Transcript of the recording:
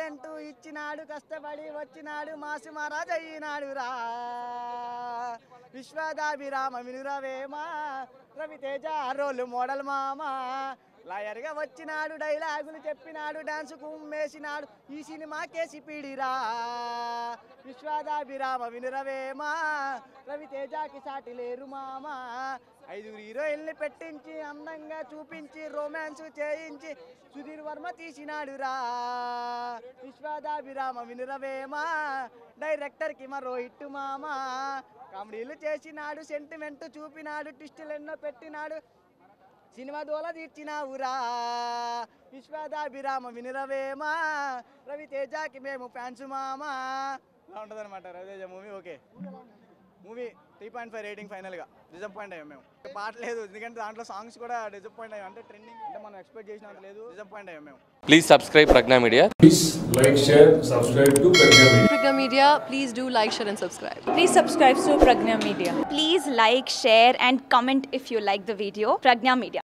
Content ఇచ్చినాడు, కష్టపడి వచ్చినాడు, మాసు మహారాజ్ అయినాడు రా. విశ్వదాభిరామ వినురవేమా, రవితేజ రోల్ మోడల్ మామా. లాయర్గా వచ్చినాడు, డైలాగులు చెప్పినాడు, డాన్స్ కుమ్మేసినాడు, ఈ సినిమాకేసి పీడిరా. విశ్వదాభిరామ వినురవేమా, రవితేజకి సాటి లేరు మామా. 5 హీరోయిన్ని పెట్టించి అందంగా చూపించి రొమాన్స్ చేయించి సుధీర్ వర్మ తీసినాడు రా. విశ్వదాభిరామ వినురవేమా, డైరెక్టర్కి మరో హిట్టు మామా. కామెడీలు చేసినాడు, సెంటిమెంట్ చూపినాడు, ట్విస్టులు ఎన్నో పెట్టినాడు, సినిమా దోల తీర్చినావురా. విశ్వదాభిరామ వినురవేమా, రవితేజకి మేము ఫ్యాన్స్ మామా. ఇలా ఉంటుంది అనమాట Raviteja movie. Okay, movie 3.5 rating. ఫైనల్గా డిసప్పాయింట్ అయ్యాం మేము. పాట లేదు, ఎందుకంటే దాంట్లో సాంగ్స్ కూడా డిసప్పాయింట్ అయ్యాం. అంటే ట్రెండింగ్ అంటే మనం ఎక్స్పెక్ట్ చేసినంత లేదు, డిసప్పాయింట్ అయ్యాం మేము. Please subscribe Pregnya Media. Please like, share, subscribe to Pregnya Media. Pregnya Media, please do like, share and subscribe. Please subscribe to Pregnya Media. Please like, share and comment if you like the video. Pregnya Media.